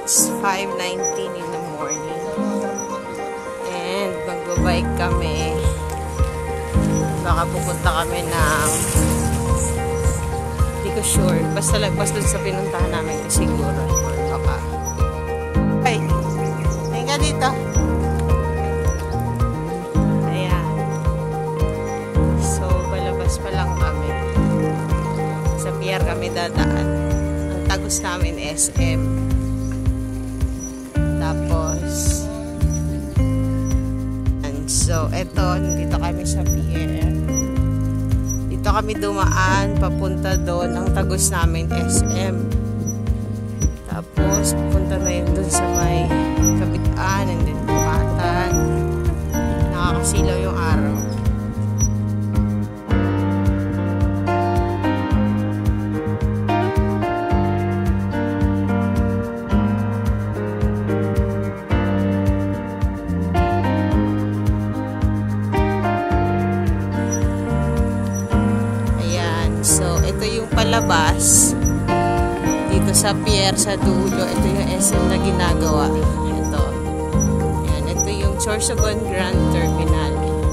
It's 5:19 in the morning. And magbabike kami. Baka pupunta kami ng hindi ko sure. Basta lagpas dun sa pinuntahan namin ko siguro. Or baka. Ay! Tingin ka dito. Ayan. So, palabas pa lang kami. Sa pier kami dadaan. Ang tagos namin SM. Tapos so eto, dito kami sa pier. Dito kami dumaan papunta doon. Ang tagos namin SM. Tapos pupunta na yun doon sa may Kabitaan and then Bukatan. Nakakasilaw yung araw. Palabas dito sa pier sa dulo. Ito yung SM na ginagawa. Ito. Ayan, ito yung Sorsogon Grand Terminal.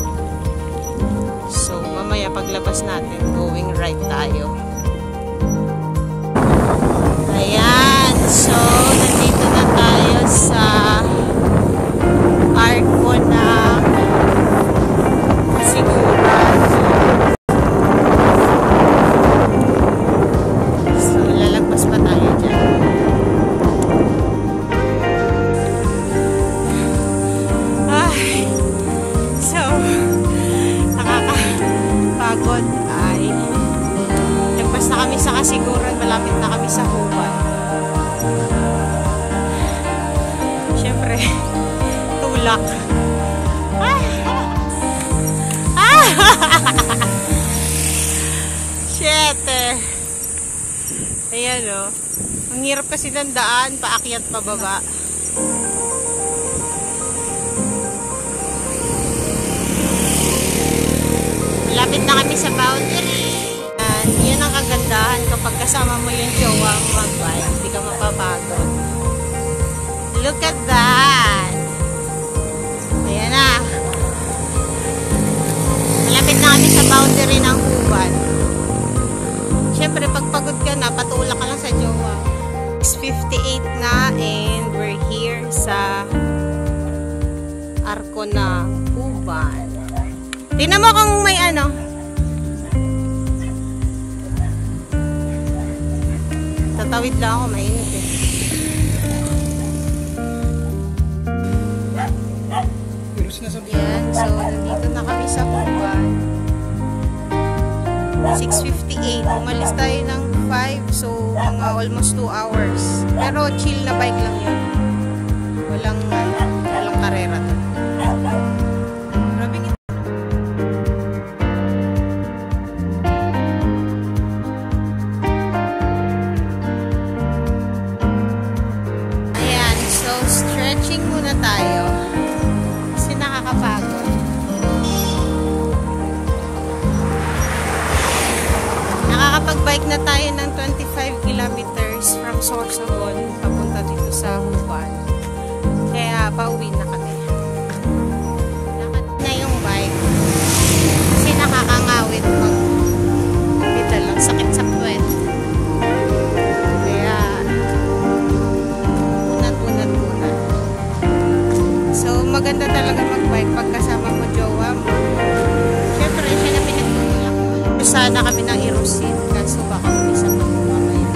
So mamaya paglabas natin, going right tayo. Ayan. So nandito na tayo sa Arco ng Siguran. Kasiguran, malapit na kami sa Huban. Siyempre, tulak. Shit eh. Ayan o. Ang hirap kasi ng daan, paakyat pababa. Malapit na kami sa boundary. Yan ang kagandahan kapag kasama mo yung jowa mo mag-bike, hindi ka mapapagod. Look at that! Ayan na. Malapit na kami sa boundary ng Huban. Siyempre, pag pagod ka na, patulak ka lang sa jowa. 6:58 na and we're here sa Arco ng Huban. Tingnan mo kung may ano. Tatawid lang ako, mainit eh. Yan, so nandito na kami sa Huban. 6:58. Umalis tayo ng 5, so mga almost 2 hours. Pero chill na bike lang yun. Walang karera to. Stretching muna tayo kasi nakakapagod. Nakakapag-bike na tayo ng 25 kilometers from Sorsogon papunta dito sa Huban. Kaya pauwi na kami. Lakad na yung bike kasi nakakangawit pag pedal lang, sakit sa puwet. Maganda talaga mag-bike pag kasama mo jowa mo. Siyempre, siya na pinagtutulak mo. Sana kami ng Irusin kaso baka umisa pa mo mamaya.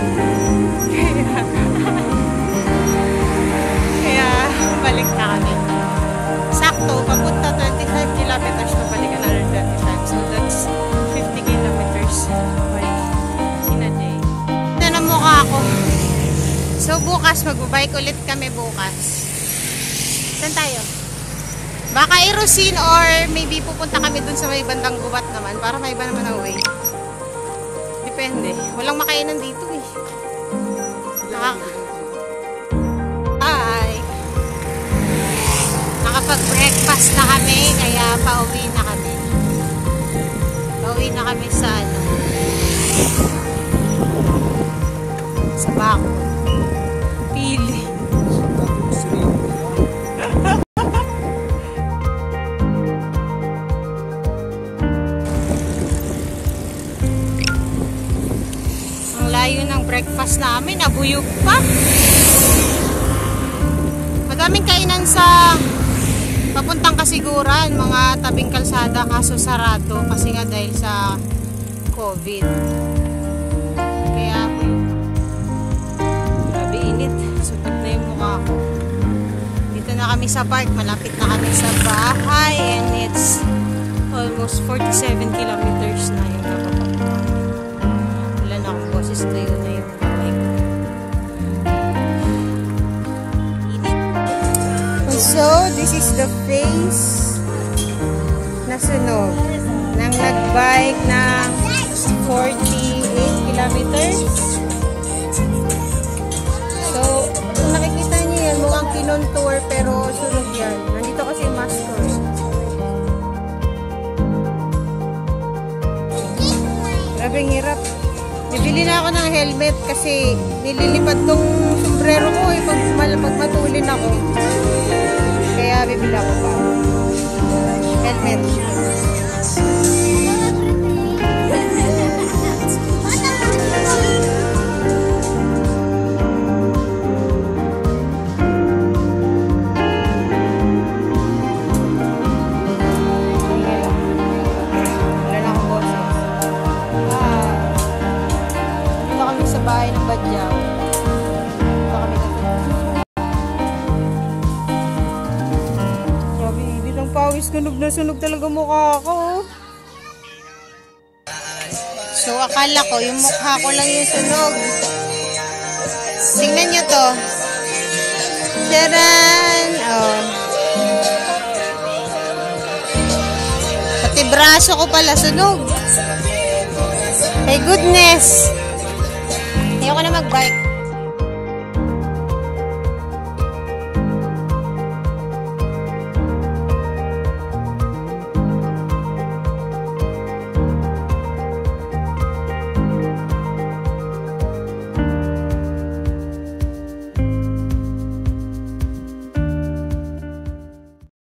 Kaya, balik na kami. Sakto, papunta 25 kilometers, pabalik ka na 35. So, that's 50 kilometers in a day. Na mukha ako. So, bukas, mag-bike ulit kami bukas. Saan tayo? Baka Irusin or maybe pupunta kami dun sa may bandang Gubat naman para may iba naman ang way. Depende. Walang makainan dito eh. Bye! Nakapag-breakfast na kami kaya pauwi na kami. Pauwi na kami sa sa Baco. Pili. layo ng breakfast namin, nabuyog pa. Madaming kainan sa papuntang Kasiguran, mga tabing kalsada, kaso sarado kasi nga dahil sa COVID. Kaya grabe init, supot na yung mukha ko. Dito na kami sa park, malapit na kami sa bahay, and it's almost 47 kilometers na yung napapapunta. Wala na akong boses, tuyo na yung bike. So, this is the face na sunog nang nagbike ng 48 kilometers. So, kung nakikita niyo yan, mukhang kinontour pero sunog yan. Nandito kasi yung master. Grabe ang hirap. Bibili na ako ng helmet kasi nililipad tong sombrero ko eh pag matulin ako. Kaya bibili ako pa. Helmet. Bahay ng Badyaw. Ito kami grabe, ditong pawis, sunog na sunog talaga mukha ko. So, akala ko, yung mukha ko lang yung sunog. Tingnan nyo to. Taran! Oh. Pati braso ko pala sunog. My goodness! Ayoko na mag-bike.